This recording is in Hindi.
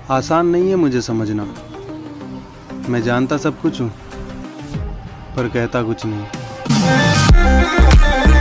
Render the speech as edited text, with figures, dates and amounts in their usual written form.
आसान नहीं है मुझे समझना। मैं जानता सब कुछ हूँ पर कहता कुछ नहीं।